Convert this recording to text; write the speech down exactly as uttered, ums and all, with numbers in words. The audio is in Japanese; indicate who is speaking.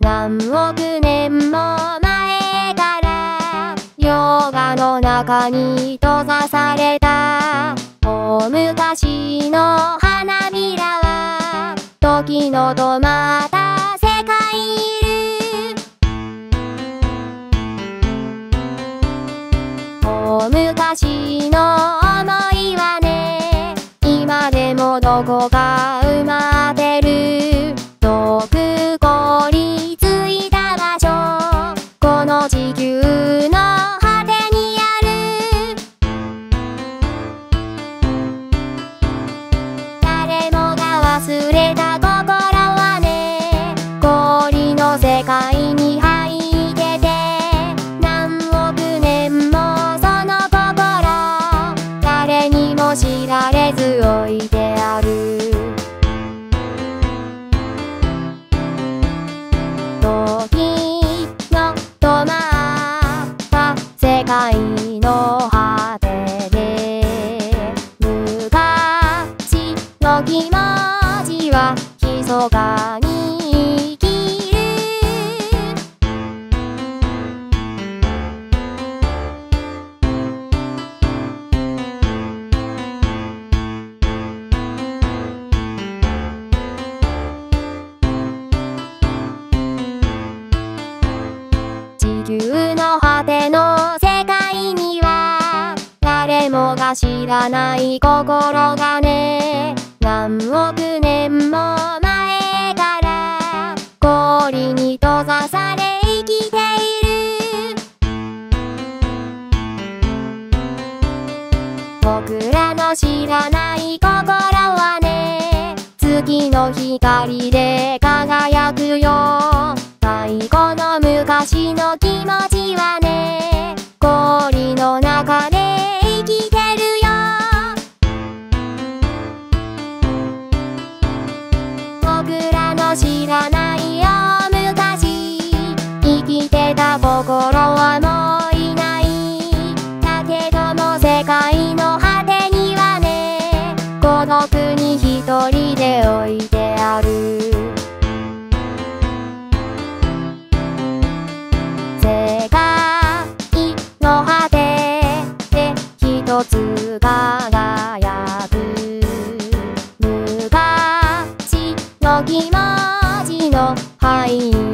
Speaker 1: 何億年も前から溶岩の中に閉ざされた大昔の花びらは時の止まった世界いる。大昔の想いはね、今でもどこか埋まってる。遠く凍りついた場所、この地球の果てにある。誰もが忘れた心はね、氷の世界に入ってて、何億年もその心誰にも知られず置いてある。時の止まった世界の果てで、昔の気持ちは密かに生きる。地球の果ての世界には誰もが知らない心がね、何億年も前から氷に閉ざされ生きている。僕らの知らない心はね、月の光で輝くよ。太古の昔の気持ちはね、氷の中で生きてるよ。僕らの知らない大昔、生きてた心はもういない。だけども世界の果てにはね、孤独に一人で置いてある。世界の果てで一つ輝く昔の気持ちの灰